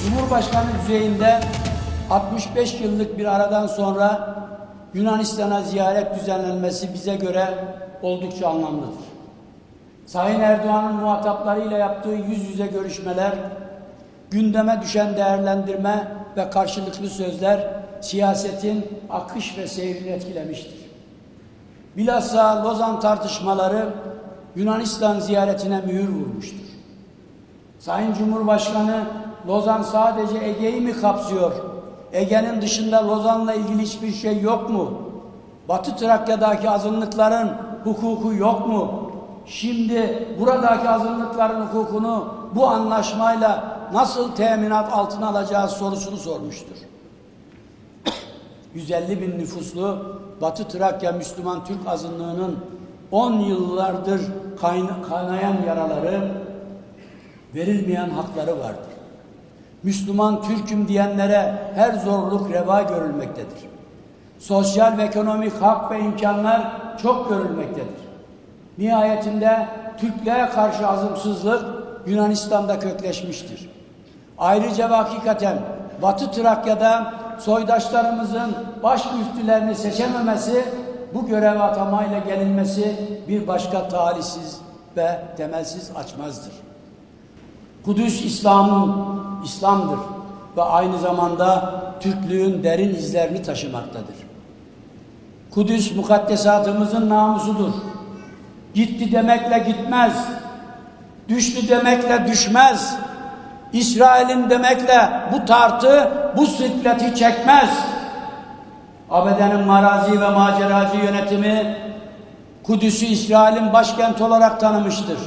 Cumhurbaşkanı düzeyinde 65 yıllık bir aradan sonra Yunanistan'a ziyaret düzenlenmesi bize göre oldukça anlamlıdır. Sayın Erdoğan'ın muhataplarıyla yaptığı yüz yüze görüşmeler, gündeme düşen değerlendirme ve karşılıklı sözler siyasetin akış ve seyrini etkilemiştir. Bilhassa Lozan tartışmaları Yunanistan ziyaretine mühür vurmuştur. Sayın Cumhurbaşkanı, Lozan sadece Ege'yi mi kapsıyor? Ege'nin dışında Lozan'la ilgili hiçbir şey yok mu? Batı Trakya'daki azınlıkların hukuku yok mu? Şimdi buradaki azınlıkların hukukunu bu anlaşmayla nasıl teminat altına alacağız sorusunu sormuştur. 150 bin nüfuslu Batı Trakya Müslüman Türk azınlığının 10 yıllardır kaynayan yaraları, verilmeyen hakları vardır. Müslüman Türk'üm diyenlere her zorluk reva görülmektedir. Sosyal ve ekonomik hak ve imkanlar çok görülmektedir. Nihayetinde Türklere karşı azımsızlık Yunanistan'da kökleşmiştir. Ayrıca ve hakikaten Batı Trakya'da soydaşlarımızın baş müftülerini seçememesi, bu göreve atamayla gelinmesi bir başka talihsiz ve temelsiz açmazdır. Kudüs İslam'dır ve aynı zamanda Türklüğün derin izlerini taşımaktadır. Kudüs mukaddesatımızın namusudur. Gitti demekle gitmez, düştü demekle düşmez, İsrail'in demekle bu tartı, bu sikleti çekmez. ABD'nin marazi ve maceracı yönetimi Kudüs'ü İsrail'in başkenti olarak tanımıştır.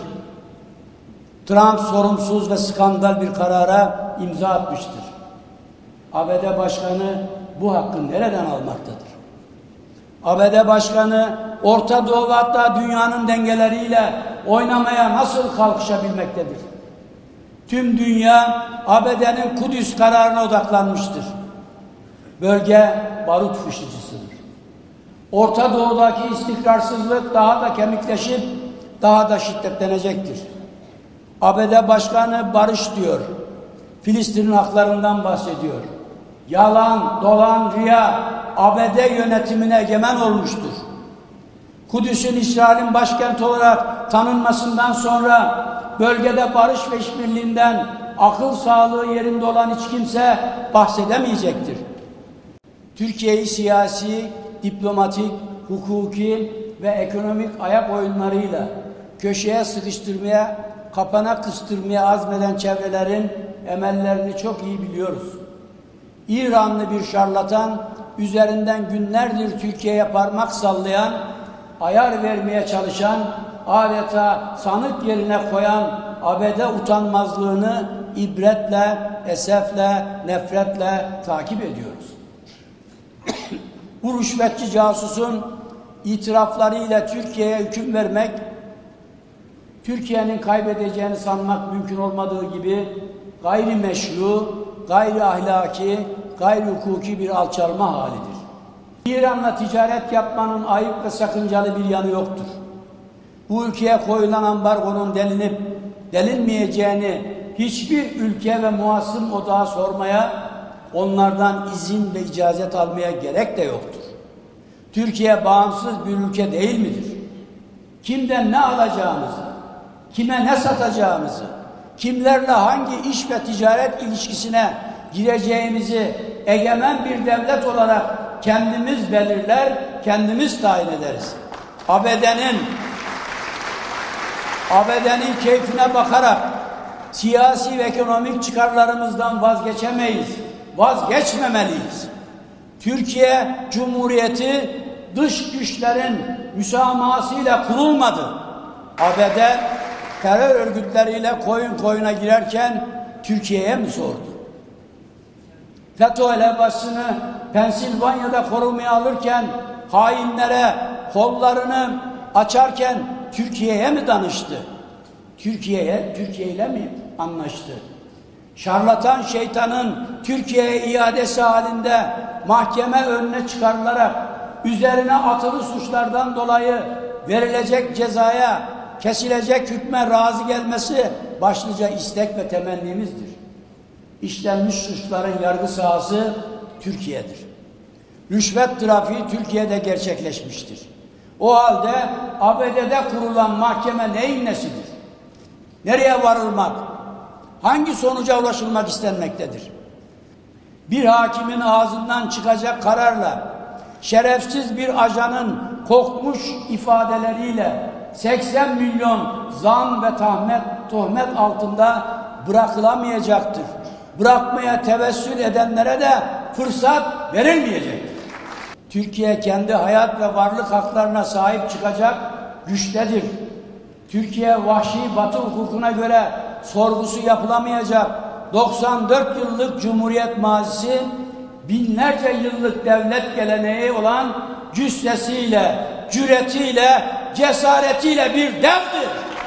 Trump sorumsuz ve skandal bir karara imza atmıştır. ABD Başkanı bu hakkı nereden almaktadır? ABD Başkanı Orta Doğu, hatta dünyanın dengeleriyle oynamaya nasıl kalkışabilmektedir? Tüm dünya ABD'nin Kudüs kararına odaklanmıştır. Bölge barut fışıcısıdır. Orta Doğu'daki istikrarsızlık daha da kemikleşip daha da şiddetlenecektir. ABD Başkanı barış diyor. Filistin'in haklarından bahsediyor. Yalan, dolan, riya ABD yönetimine egemen olmuştur. Kudüs'ün İsrail'in başkenti olarak tanınmasından sonra bölgede barış ve işbirliğinden akıl sağlığı yerinde olan hiç kimse bahsedemeyecektir. Türkiye'yi siyasi, diplomatik, hukuki ve ekonomik ayak oyunlarıyla köşeye sıkıştırmaya, kapana kıstırmaya azmeden çevrelerin emellerini çok iyi biliyoruz. İranlı bir şarlatan üzerinden günlerdir Türkiye'ye parmak sallayan, ayar vermeye çalışan, adeta sanık yerine koyan ABD utanmazlığını ibretle, esefle, nefretle takip ediyoruz. Bu rüşvetçi casusun itiraflarıyla Türkiye'ye hüküm vermek, Türkiye'nin kaybedeceğini sanmak mümkün olmadığı gibi gayri meşru, gayri ahlaki, gayri hukuki bir alçalma halidir. İran'la ticaret yapmanın ayıp ve sakıncalı bir yanı yoktur. Bu ülkeye koyulan ambargonun delinip delinmeyeceğini hiçbir ülke ve muhasım odağı sormaya, onlardan izin ve icazet almaya gerek de yoktur. Türkiye bağımsız bir ülke değil midir? Kimden ne alacağımızı, kime ne satacağımızı, kimlerle hangi iş ve ticaret ilişkisine gireceğimizi egemen bir devlet olarak kendimiz belirler, kendimiz tayin ederiz. ABD'nin keyfine bakarak siyasi ve ekonomik çıkarlarımızdan vazgeçemeyiz, vazgeçmemeliyiz. Türkiye Cumhuriyeti dış güçlerin müsamahasıyla kurulmadı. ABD terör örgütleriyle koyun koyuna girerken Türkiye'ye mi sordu? FETÖ helebasını Pensilvanya'da korumaya alırken, hainlere kollarını açarken Türkiye'ye mi danıştı? Türkiye ile mi anlaştı? Şarlatan şeytanın Türkiye'ye iadesi halinde mahkeme önüne çıkarılarak üzerine atılı suçlardan dolayı verilecek cezaya, kesilecek hükme razı gelmesi başlıca istek ve temennimizdir. işlenmiş suçların yargı sahası Türkiye'dir. Rüşvet trafiği Türkiye'de gerçekleşmiştir. O halde ABD'de kurulan mahkeme neyin nesidir? Nereye varılmak? Hangi sonuca ulaşılmak istenmektedir? Bir hakimin ağzından çıkacak kararla şerefsiz bir ajanın kokmuş ifadeleriyle 80 milyon zam ve tuhmet altında bırakılamayacaktır. Bırakmaya tevessül edenlere de fırsat verilmeyecektir. Türkiye kendi hayat ve varlık haklarına sahip çıkacak güçtedir. Türkiye vahşi Batı hukukuna göre sorgusu yapılamayacak 94 yıllık Cumhuriyet mazisi, binlerce yıllık devlet geleneği olan cüssesiyle, cüretiyle, cesaretiyle bir devdir.